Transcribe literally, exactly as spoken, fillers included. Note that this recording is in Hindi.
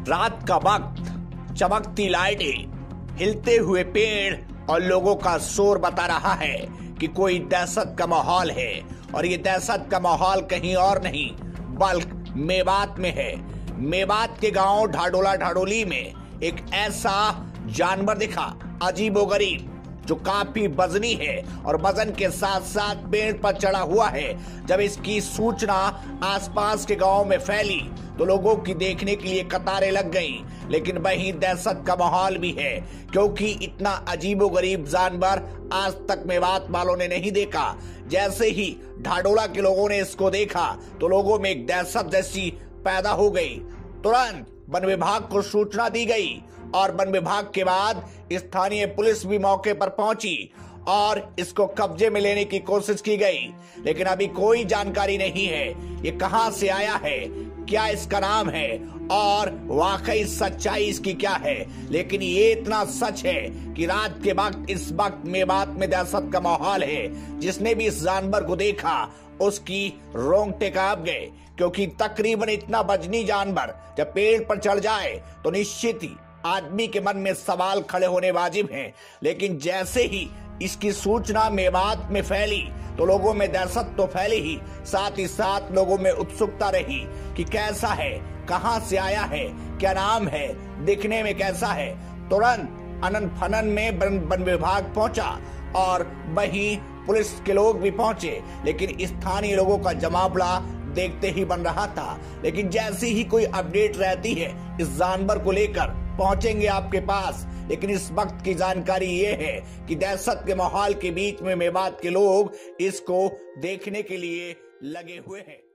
रात का वक्त, चमकती लाइटें, हिलते हुए पेड़ और लोगों का शोर बता रहा है कि कोई दहशत का माहौल है। और ये दहशत का माहौल कहीं और नहीं बल्कि मेवात में है। मेवात के गांव ढाडोला ढाडोली में एक ऐसा जानवर दिखा, अजीबोगरीब, जो काफी वजनी है और वजन के साथ साथ पेड़ पर चढ़ा हुआ है। जब इसकी सूचना आसपास के गांव में फैली तो लोगों की देखने के लिए कतारें लग गईं। लेकिन वहीं दहशत का माहौल भी है, क्योंकि इतना अजीबोगरीब जानवर आज तक मेवात वालों ने नहीं देखा। जैसे ही ढाडोला के लोगों ने इसको देखा तो लोगों में एक दहशत जैसी पैदा हो गई। तुरंत वन विभाग को सूचना दी गई और वन विभाग के बाद स्थानीय पुलिस भी मौके पर पहुंची और इसको कब्जे में लेने की कोशिश की गई। लेकिन अभी कोई जानकारी नहीं है ये कहां से आया है, क्या इसका नाम है और वाकई सच्चाई इसकी क्या है। लेकिन ये इतना सच है कि रात के वक्त इस वक्त मेवात में दहशत का माहौल है। जिसने भी इस जानवर को देखा उसकी रोंगटे कांप गए, क्योंकि तकरीबन इतना वजनी जानवर जब पेड़ पर चढ़ जाए तो निश्चित ही आदमी के मन में सवाल खड़े होने वाजिब हैं। लेकिन जैसे ही इसकी सूचना मेवात में फैली तो लोगों में दहशत तो फैली ही, साथ ही साथ लोगों में उत्सुकता रही कि कैसा है, कहां से आया है, क्या नाम है, दिखने में कैसा है। तुरंत अनन फनन में वन विभाग पहुंचा और वहीं पुलिस के लोग भी पहुंचे। लेकिन स्थानीय लोगों का जमावड़ा देखते ही बन रहा था। लेकिन जैसी ही कोई अपडेट रहती है इस जानवर को लेकर पहुंचेंगे आपके पास। लेकिन इस वक्त की जानकारी ये है कि दहशत के माहौल के बीच में मेवात के लोग इसको देखने के लिए लगे हुए हैं।